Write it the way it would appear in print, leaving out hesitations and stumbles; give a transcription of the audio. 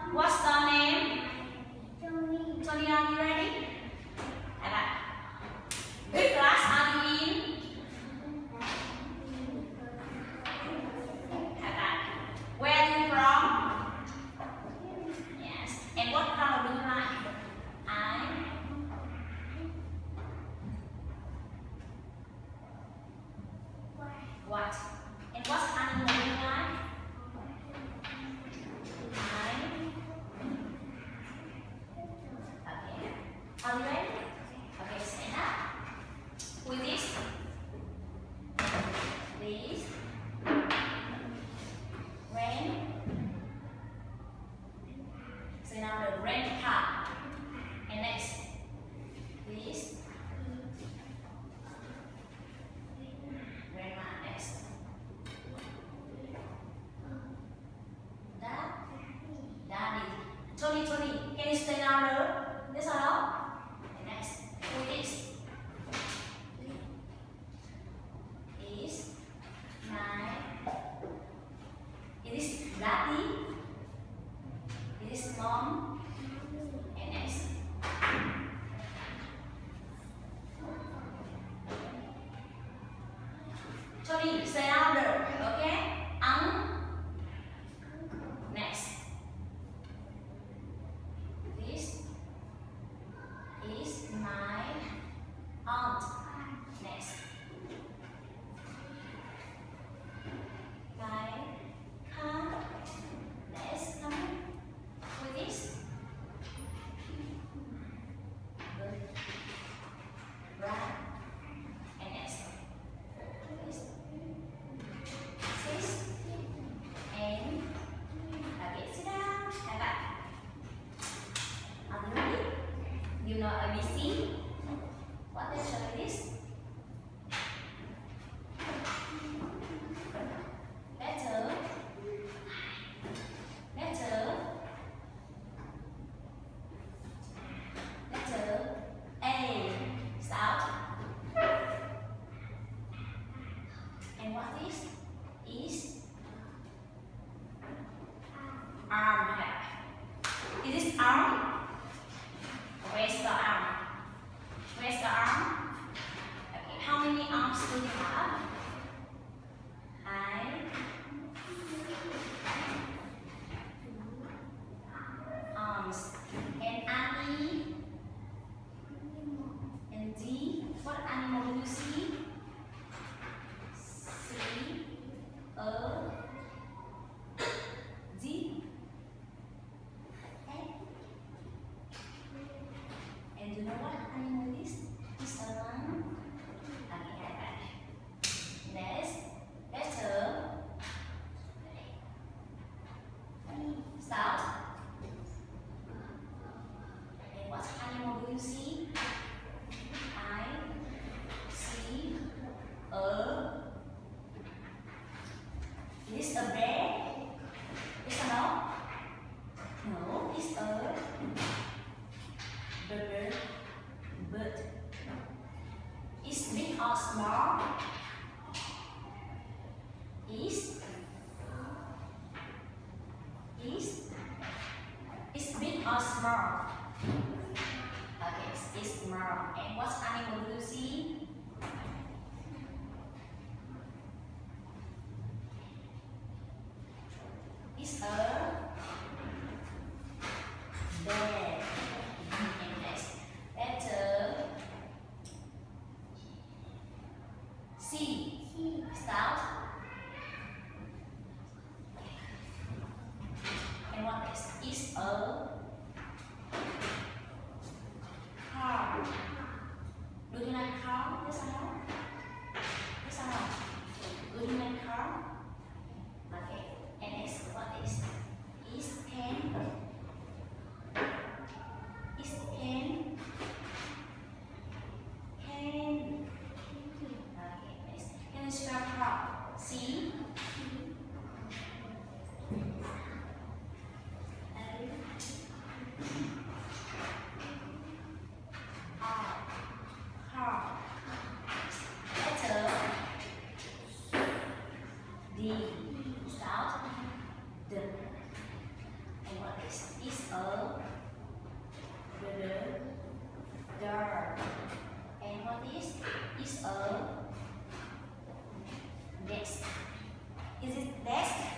What's the name? Tony, are you ready? Which class are you in? Where are you from? Yes. And what color do you like? What? And what animal do you like? Okay. Are you ready? Okay, stand up. With this, rain. So now the rain part. And next, this. Grandma next. Daddy. Tony, can you stay down there? This one out. And next, with this. Is my. It is daddy. It is mom. And next. Tony, stay down there. Okay? Next. This is my aunt. Next. My car. Next. Come with this. Good. Right. And next. This. Six. And okay, sit down. And back. Are you ready? You know ABC? What is this? Letter. A. Sound. And what is arm. Is this arm? Where's the arm? Where's the arm? Okay, how many arms do you have? Arms. And Annie and D. What animal do you see? D. And do you know what animal is? It's a lion. Okay. Next, letter. Start. And what animal do you see? I see a. Is a bear? Is a no? No, it's a bird. Is big or small? Is big or small? Okay, it's small. And what animal do you see? It's a bear. And next, letter C. Start. And what is a car? Do you like car? Yes or no? Yes or no? Do you like car? Okay. And next, what is pen? Is pen? Pen. Okay, next. Can you spell car? C. this. It's a door. And what is? It's a desk. Is it desk?